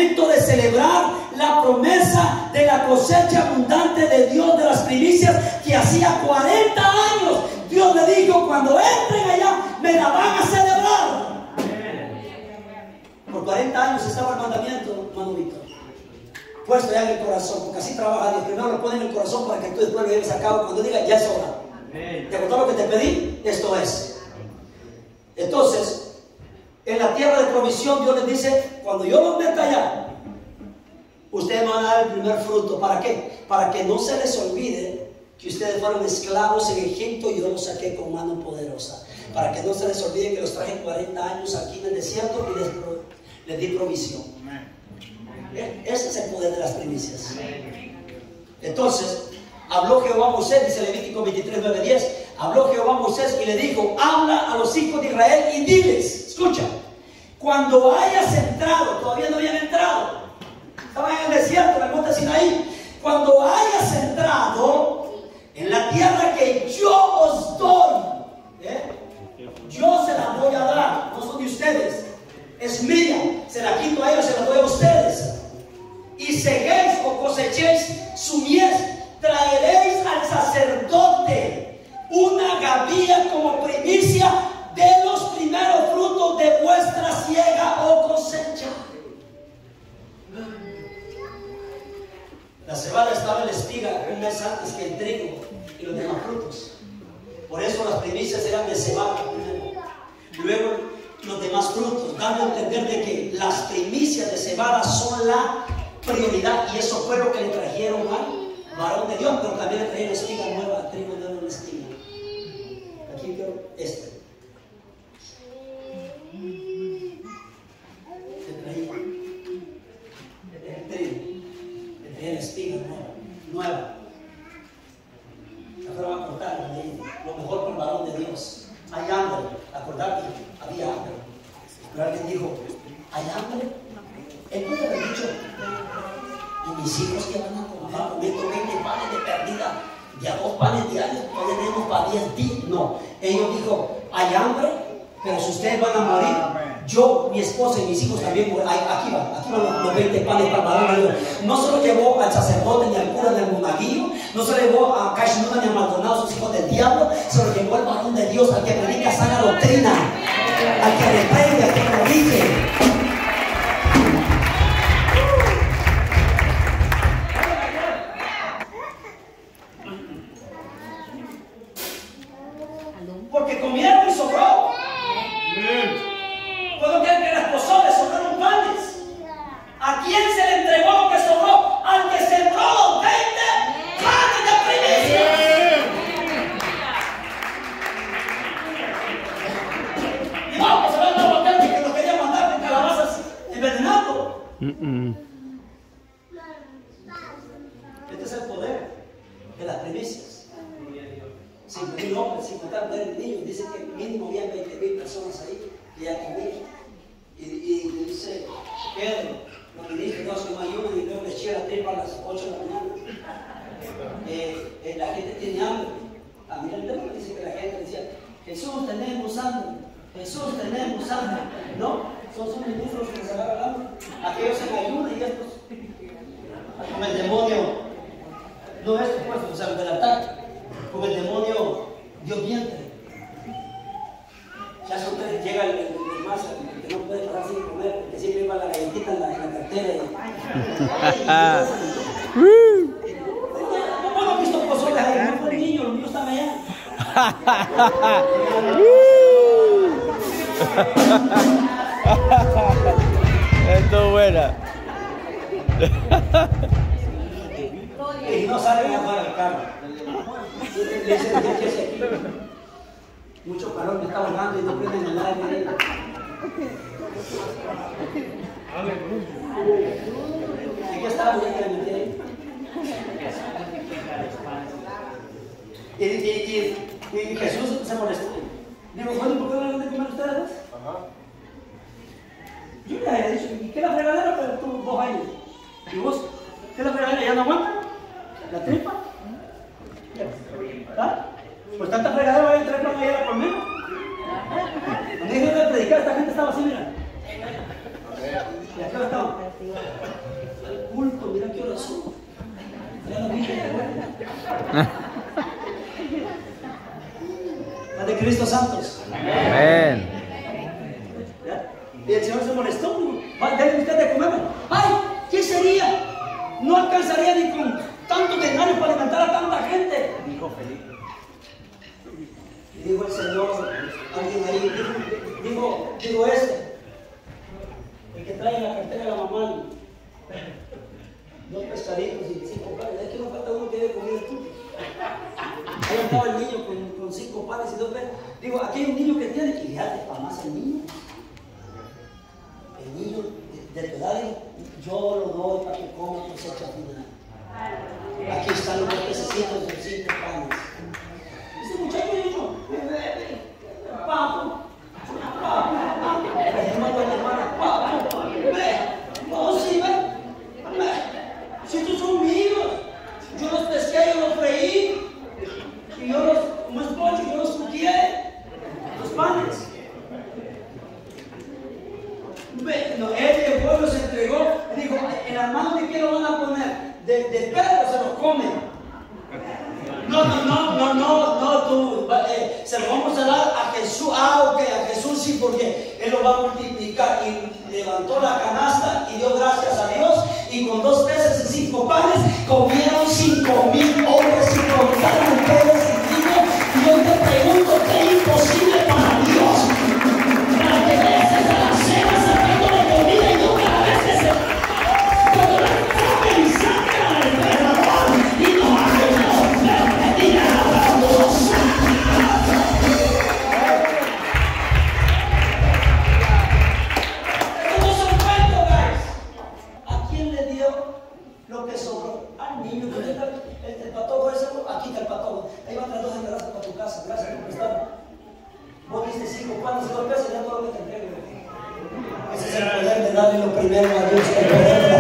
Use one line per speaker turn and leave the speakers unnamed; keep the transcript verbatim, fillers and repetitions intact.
momento de celebrar la promesa de la cosecha abundante de Dios de las primicias que hacía cuarenta años Dios le dijo: cuando entren allá me la van a celebrar. Por cuarenta años estaba el mandamiento, hermano Víctor, puesto ya en el corazón, porque así trabaja Dios. Primero lo pone en el corazón para que tú después lo lleves a cabo cuando diga: ya es hora. ¿Te gustó lo que te pedí? Esto es. Entonces, en la tierra de provisión, Dios les dice: cuando yo los meta allá, ustedes van a dar el primer fruto. ¿Para qué? Para que no se les olvide que ustedes fueron esclavos en Egipto y yo los saqué con mano poderosa. Para que no se les olvide que los traje cuarenta años aquí en el desierto y les, les di provisión. Ese es el poder de las primicias. Entonces, habló Jehová a Moisés, dice Levítico veintitrés, nueve, diez. Habló Jehová a Moisés y le dijo: habla a los hijos de Israel y diles, escucha, cuando hayas entrado, todavía no habían entrado, estaban en el desierto, en el monte Sinaí. Cuando hayas entrado en la tierra que yo os doy, ¿eh? yo se la voy a dar, no son de ustedes, es mía, se la quito a ellos, se la doy a ustedes. Y seguéis o cosechéis su mies, traeréis al sacerdote una gavilla como primicia de los primeros frutos de vuestra siega o cosecha. La cebada estaba en la espiga un mes antes que el trigo y los demás frutos. Por eso las primicias eran de cebada primero. Luego los demás frutos, dando a entender de que las primicias de cebada son la prioridad. Y eso fue lo que le trajeron al varón de Dios, pero también le trajeron espiga nueva, trigo nuevo en la espiga. Aquí quiero este. Le traía el trigo, le traía la espiga nueva, nueva. La fueron a cortar, lo mejor para el varón de Dios. Hay hambre, acordate, había hambre. Pero alguien dijo: ¿hay hambre? Él puede haber dicho: ¿y mis hijos que van a comer? Comiendo veinte panes de perdida, de a dos panes diarios, todavía tenemos para diez días. No, ellos dijo: hay hambre, pero si ustedes van a morir, yo, mi esposa y mis hijos también morirán. Aquí van, aquí van los, los veinte panes para el varón. No se lo llevó al sacerdote, ni al cura, ni al monaguillo, no se lo llevó a Caixinuna ni a Maldonado, sus hijos del diablo, se lo llevó al varón de Dios, al que predica sana doctrina, al que reprende, al que corrige. Porque comieron y sobró. ¿Puedo creer que en las pozoles sobraron panes? ¿A quién se le entregó lo que sobró? Al que sembró los veinte panes de primicia. Y vamos a ver la botella que lo quería mandar con calabazas envenenando. Este es el poder de las primicias. cinco mil hombres, sin contar mujeres y niños. Dice que mínimo había veinte mil personas ahí que ya comían. Y, y, y dice Pedro, los ministros no se ayunan y luego les eché la tripa a las ocho de la mañana. Eh, eh, la gente tiene hambre. A mí el tema dice que la gente decía: Jesús, tenemos hambre. Jesús, tenemos hambre. No, son sus ministros que se agarran hambre. Aquellos se ayunan y estos, como el demonio, no estos pues, o sea, el del ataque. Como el demonio dio vientre. Ya son tres, llega el, el, el más, el que no puede parar sin comer, que siempre lleva la galletita en la, en la cartera. ¿Cómo no he visto pozoles ahí? No fue el niño, los niños están allá.
Esto es buena.
Y no salen afuera del carro. Le dicen: ¿qué hace aquí? Mucho calor, me está ahogando y no prenden el aire. ¿Y qué estaba bien que le metí ahí? Y, y, y, y Jesús se molestó. Digo: bueno, ¿por qué no le dan de comer ustedes? Yo le había dicho: ¿y qué es la fregadera? Pero tú, dos años. ¿Y vos? ¿Qué es la fregadera? ¿Ya no aguanta? ¿La tripa? ¿Ah? Pues tanta fregadera voy a entrar cuando llega por menos. Cuando dije de predicar, esta gente estaba así, mira. ¿Y a qué hora estamos? El culto, mira qué hora son. Ya lo dije. La de Cristo Santos.
Amén.
Y el Señor se molestó. Denle usted de comer. ¡Ay! ¿Qué sería? No alcanzaría ni con tantos denarios para alimentar a tanta gente. Dijo Felipe. Y dijo el Señor, alguien ahí, dijo, dijo, dijo este, el que trae en la cartera de la mamá, dos pescaditos y cinco panes. Es que no falta uno que debe comer tú. Ahí estaba el niño con, con cinco panes y dos peces. Digo, aquí hay un niño que tiene, y fíjate, para más el niño. El niño de, de tu edad, yo lo doy para que coma cosecha final. Aquí están los pececitos de cinco panes. Ese muchacho dijo, papo, papo, papo. Le mando a mi hermana, papo, ve, no, sí, ve, ve. Si estos son míos, yo los pesqué, yo los freí, y yo los, como es pollo, yo los cuqué, los panes. No, él llegó, los entregó, dijo, en las manos de quién lo van a poner, de, de Pedro se los come. No, no, no, no, no, no, tú, eh, se lo vamos a dar a Jesús, ah, ok, a Jesús sí, porque Él lo va a multiplicar. Y levantó la canasta y dio gracias a Dios, y con dos peces y cinco panes comieron cinco mil hombres sin contar mujeres y niños. Y yo te pregunto, ¿qué es imposible para Dios? Para que veas a la cena sacando la comida y no cada vez que se cuando la come y saca al emperador y no hace una oferta y nada famosa. Esto no son cuentos, guys. ¿A quién le dio lo que sobró? Al niño. El, el patojo ese, aquí está el patojo. Ahí van las dos entradas para tu casa. Gracias por prestarme. Vos diste cinco panes y dos pesos, ya todo lo que te entrego. Ese es el poder de darle lo primero a Dios. El poder de